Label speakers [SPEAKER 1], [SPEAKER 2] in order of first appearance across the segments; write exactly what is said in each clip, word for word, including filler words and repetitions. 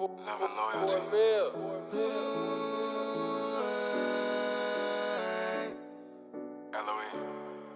[SPEAKER 1] Love and loyalty. L O E.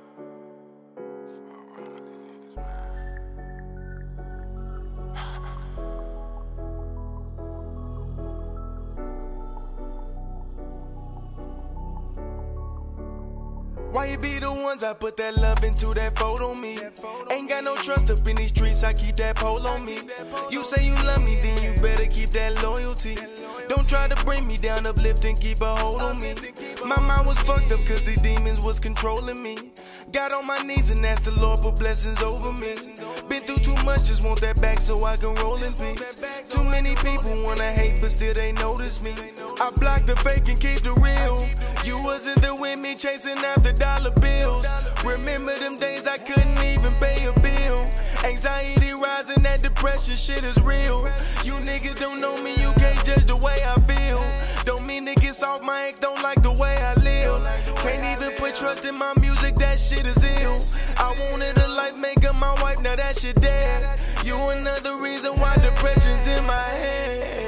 [SPEAKER 2] Why you be the ones I put that love into that photo me? Ain't got no trust up in these streets, I keep that pole on me. You say you love me, then you better keep that loyalty. Don't try to bring me down, uplift and keep a hold on me. My mind was fucked up cause the demons was controlling me. Got on my knees and asked the Lord for blessings over me. Been through too much, just want that back so I can roll in peace. Too many people wanna hate but still they notice me. I block the fake and keep the real. You wasn't there with me chasing after dollar bills. Remember them days I couldn't even pay a bill. Anxiety rising, that depression shit is real. You niggas don't know me, you can't judge the way I feel. Don't mean to get off my ex, don't like the way I live. Can't even put trust in my music, that shit is ill. I wanted a life maker, my wife, now that shit dead. You another reason why depression's in my head.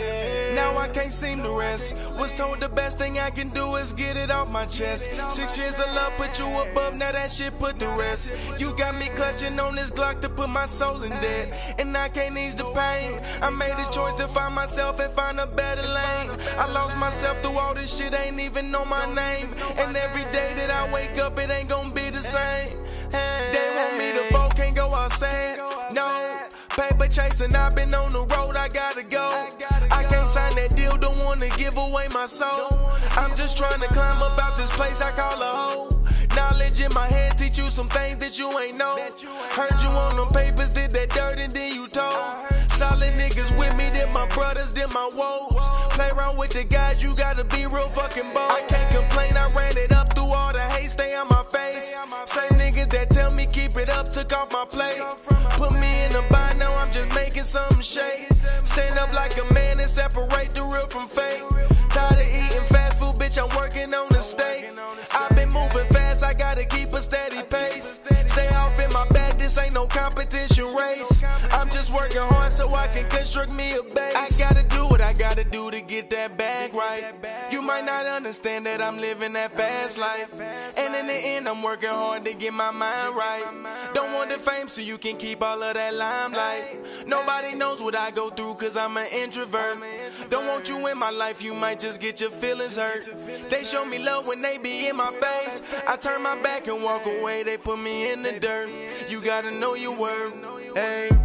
[SPEAKER 2] Now I can't seem to rest. Was told the best thing I can do is get it off my chest. Six years of love put you above, now that shit put the rest. You got me clutching on this Glock to put my soul in debt, and I can't ease the pain. I made a choice to find myself and find a better lane. I lost myself through all this shit, ain't even know my name. And every day that I wake up, it ain't gonna be the same. They want me to vote, can't go outside. No, paper chasing, I've been on the road, I gotta go. I can't sign that deal, don't wanna give away my soul. I'm just trying to climb up out this place I call a hole. Knowledge in my head, teach you some things that you ain't know. Heard you on them papers, did that dirt and then you told. Solid niggas with me, then my brothers, then my woes. Play around with the guys, you gotta be real fucking bold. I can't complain, I ran it up through all the hate, stay on my face. Same niggas that tell me keep it up, took off my plate. Put me in a bind, now I'm just making something shake. Stand up like a man and separate the real from fake. Tired of eating fast food, bitch, I'm working on the steak. I've been moving fast, I gotta keep a steady pace. Stay off in my bag, this ain't no competition race. I'm just working hard so I can construct me a base. I gotta do what I gotta do to get that bag right. You might not understand that I'm living that fast life, and in the end I'm working hard to get my mind right. Don't want the fame so you can keep all of that limelight. Nobody knows what I go through cause I'm an introvert. Don't want you in my life, you might just get your feelings hurt. They show me love when they be in my face. I turn my back and walk away, they put me in the dirt. You gotta know your worth, hey.